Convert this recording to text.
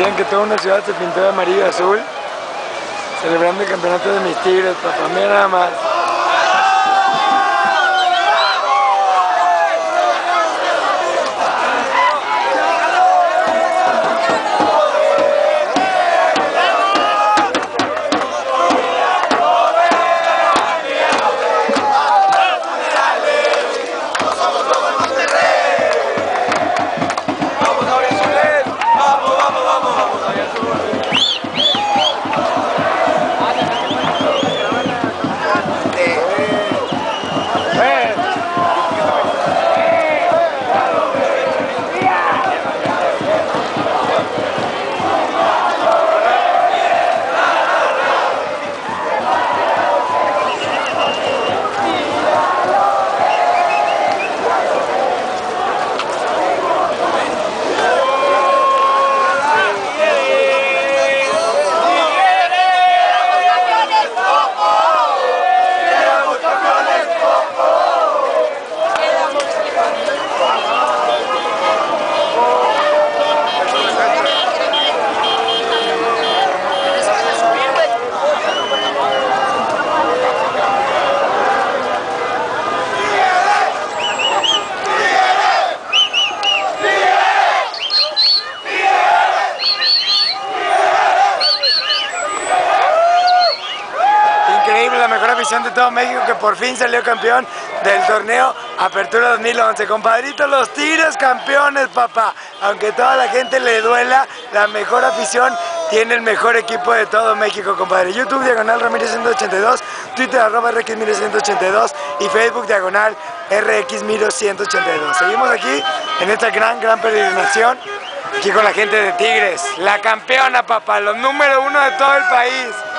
Decían que toda una ciudad se pintó de amarillo y azul, celebrando el campeonato de mis Tigres, papá, mira nada más. La mejor afición de todo México, que por fin salió campeón del torneo Apertura 2011. Compadrito, los Tigres campeones, papá. Aunque toda la gente le duela, la mejor afición tiene el mejor equipo de todo México, compadre. YouTube diagonal Ramírez 182, Twitter @RX Miro 182 y Facebook diagonal RX Miro 182. Seguimos aquí en esta gran peregrinación, aquí con la gente de Tigres. La campeona, papá, los número 1 de todo el país.